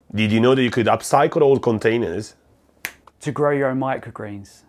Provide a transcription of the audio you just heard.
Did you know that you could upcycle old containers to grow your own microgreens?